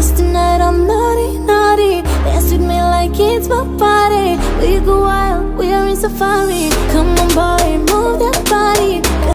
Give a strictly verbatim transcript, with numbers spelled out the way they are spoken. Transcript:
Cause tonight I'm naughty, naughty. Dance with me like it's my party. We go wild, we are in safari. Come on, boy.